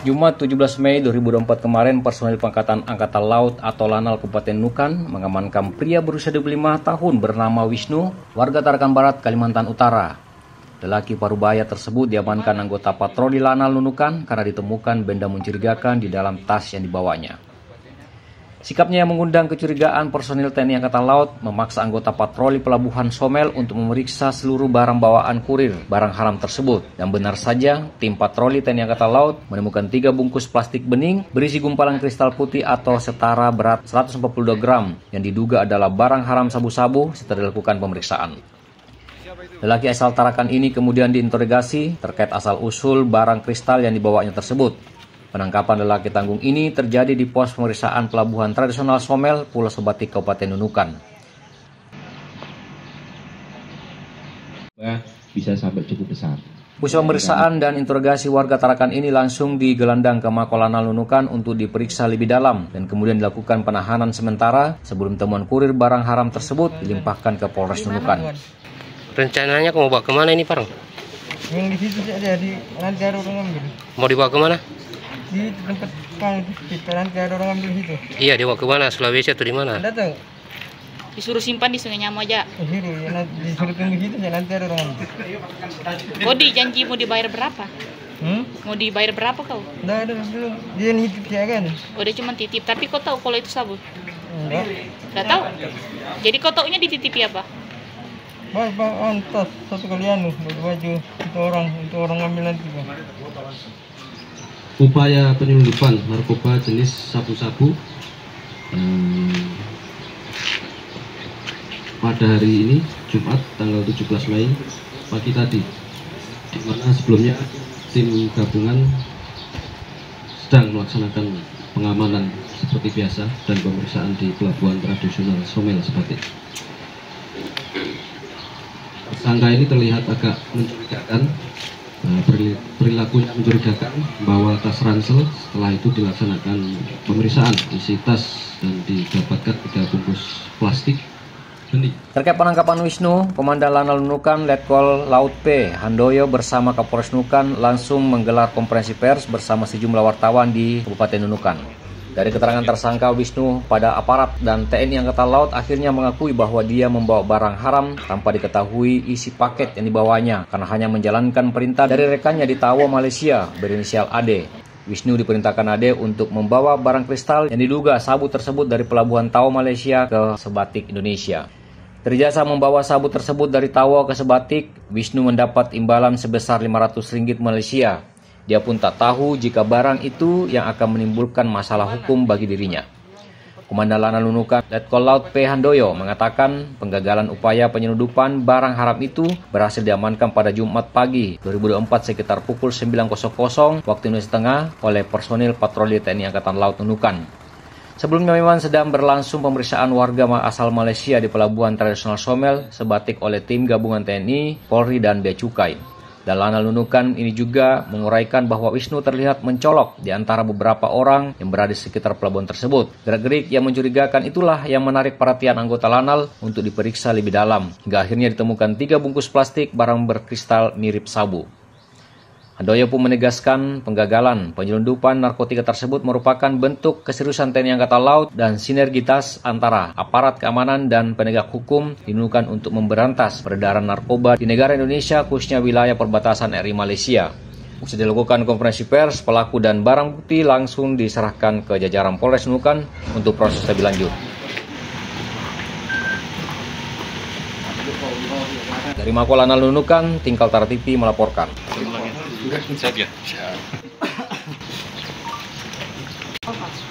Jumat 17 Mei 2024 kemarin, personil Pangkatan Angkatan Laut atau Lanal Kabupaten Nunukan mengamankan pria berusia 25 tahun bernama Wisnu, warga Tarakan Barat, Kalimantan Utara. Lelaki parubaya tersebut diamankan anggota patroli Lanal Nunukan karena ditemukan benda mencurigakan di dalam tas yang dibawanya. Sikapnya yang mengundang kecurigaan, personil TNI Angkatan Laut memaksa anggota patroli Pelabuhan Somel untuk memeriksa seluruh barang bawaan kurir barang haram tersebut. Dan benar saja, tim patroli TNI Angkatan Laut menemukan 3 bungkus plastik bening berisi gumpalan kristal putih atau setara berat 142 gram yang diduga adalah barang haram sabu-sabu setelah dilakukan pemeriksaan. Lelaki asal Tarakan ini kemudian diinterogasi terkait asal-usul barang kristal yang dibawanya tersebut. Penangkapan lelaki tanggung ini terjadi di pos pemeriksaan Pelabuhan Tradisional Somel, Pulau Sebatik, Kabupaten Nunukan. Bisa sampai cukup besar. Pusat pemeriksaan dan interogasi warga Tarakan ini langsung digelandang ke Mako Lanal Nunukan untuk diperiksa lebih dalam dan kemudian dilakukan penahanan sementara sebelum temuan kurir barang haram tersebut dilimpahkan ke Polres Nunukan. Rencananya mau bawa kemana ini, Parang? Yang di situ saja, nanti ada orang ambil. Mau dibawa kemana? Di tempat kita nanti ada orang ambil situ. Iya, dibawa kemana? Sulawesi atau di mana? Anda tahu? Disuruh simpan di Sungai Nyamo aja. Disuruh tunggu situ ya, nanti ada orang ambil. Kodi janji mau dibayar berapa? Mau dibayar berapa kau? Nggak ada, belum. Dia nitip ya kan? Oh, dia cuma titip. Tapi kau tahu kalau itu sabu? Enggak. Nggak tahu. Jadi kau taunya dititipi apa? Bang, antas satu kali baju untuk orang ambil nanti, Bang. Upaya penyelundupan narkoba jenis sabu-sabu pada hari ini Jumat tanggal 17 Mei pagi tadi, di mana sebelumnya tim gabungan sedang melaksanakan pengamanan seperti biasa dan pemeriksaan di Pelabuhan Tradisional Somel Sebatik. Tersangka ini terlihat agak mencurigakan, perilakunya mencurigakan, bawa tas ransel. Setelah itu dilaksanakan pemeriksaan isi tas dan didapatkan 3 bungkus plastik bening. Terkait penangkapan Wisnu, Komandan Lanal Nunukan Letkol Laut P. Handoyo bersama Kapolres Nunukan langsung menggelar konferensi pers bersama sejumlah wartawan di Kabupaten Nunukan. Dari keterangan tersangka Wisnu pada aparat dan TNI Angkatan Laut akhirnya mengakui bahwa dia membawa barang haram tanpa diketahui isi paket yang dibawanya karena hanya menjalankan perintah dari rekannya di Tawau, Malaysia berinisial AD. Wisnu diperintahkan AD untuk membawa barang kristal yang diduga sabu tersebut dari Pelabuhan Tawau, Malaysia ke Sebatik, Indonesia. Dari jasa membawa sabu tersebut dari Tawau ke Sebatik, Wisnu mendapat imbalan sebesar Rp500 Malaysia. Dia pun tak tahu jika barang itu yang akan menimbulkan masalah hukum bagi dirinya. Komandan Lanal Nunukan Letkol Laut P. Handoyo mengatakan penggagalan upaya penyelundupan barang haram itu berhasil diamankan pada Jumat pagi 2024 sekitar pukul 9.00 waktu Indonesia Tengah oleh personil patroli TNI Angkatan Laut Nunukan. Sebelumnya memang sedang berlangsung pemeriksaan warga asal Malaysia di Pelabuhan Tradisional Somel Sebatik oleh tim gabungan TNI, Polri, dan Bea Cukai. Dan Lanal Nunukan ini juga menguraikan bahwa Wisnu terlihat mencolok di antara beberapa orang yang berada di sekitar pelabuhan tersebut. Gerak-gerik yang mencurigakan itulah yang menarik perhatian anggota Lanal untuk diperiksa lebih dalam. Hingga akhirnya ditemukan 3 bungkus plastik barang berkristal mirip sabu. Handoyo pun menegaskan penggagalan penyelundupan narkotika tersebut merupakan bentuk keseriusan TNI Angkatan Laut dan sinergitas antara aparat keamanan dan penegak hukum dinunukan untuk memberantas peredaran narkoba di negara Indonesia, khususnya wilayah perbatasan RI Malaysia. Usai dilakukan konferensi pers, pelaku dan barang bukti langsung diserahkan ke jajaran Polres Nunukan untuk proses lebih lanjut. Dari Mako Lanal Nunukan, Tingkal Tara TV melaporkan. Siap ya? Siap.